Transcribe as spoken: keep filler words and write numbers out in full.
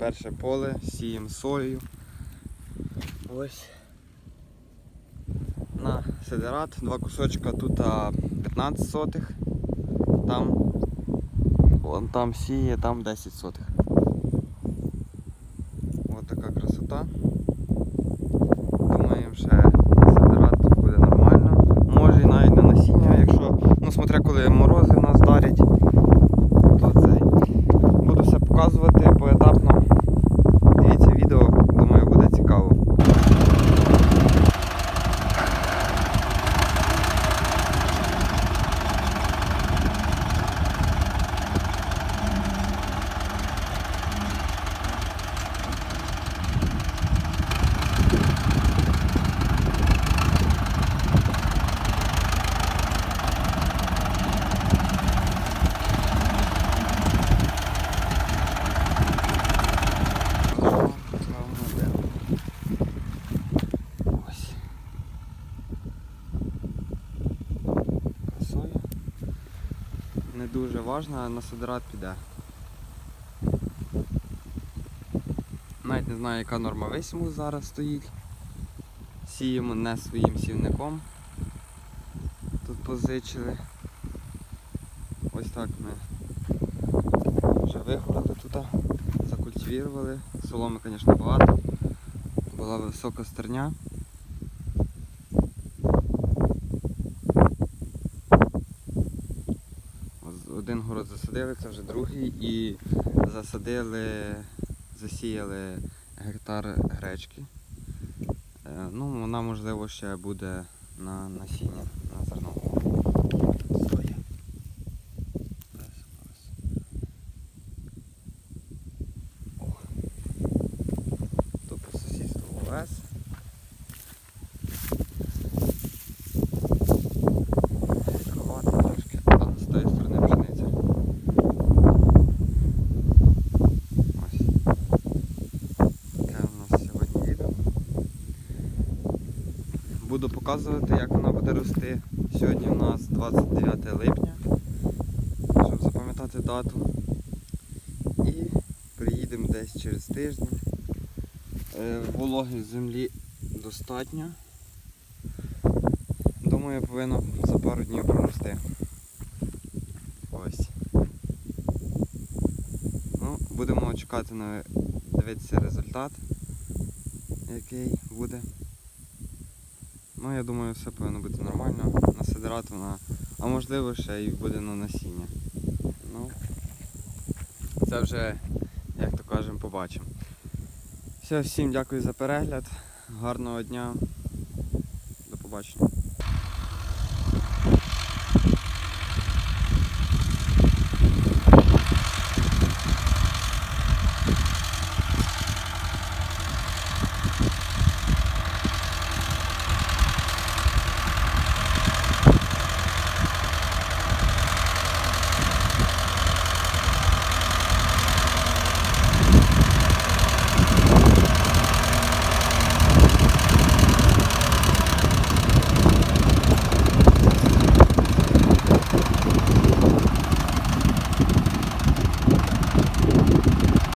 перше поле, сіємо сою. Ось на сидерат, два кусочка, тут п'ятнадцять сотих, там, вон там сіє, там десять сотих. Ось така красота. Думаємо, ще сидерат буде нормально. Може і навіть на насіння, якщо, ну смотря коли морози нас дарять, то цей. Буду все показувати поетапно. Дивіться відео, думаю, буде цікаво. Не дуже важливо, на сидерат піде. Навіть не знаю, яка норма висіву зараз стоїть. Сіємо не своїм сівником. Тут позичили. Ось так ми вже вигорали тут, закультивували. Соломи, звісно, багато. Була висока стерня. Один город засадили, це вже другий, і засадили, засіяли гектар гречки. Ну, вона, можливо, ще буде на насіння, на зерно. Соя. Тут по сусідству овес. Буду показувати, як вона буде рости. Сьогодні у нас двадцять дев'яте липня, щоб запам'ятати дату. І приїдемо десь через тиждень. Вологи з землі достатньо. Думаю, повинно за пару днів прорости. Ось. Ну, будемо чекати на дивитися результат, який буде. Ну, я думаю, все повинно бути нормально. На сидерат вона, а можливо ще і буде на насіння. Ну, це вже, як то кажемо, побачимо. Все, всім дякую за перегляд. Гарного дня. До побачення.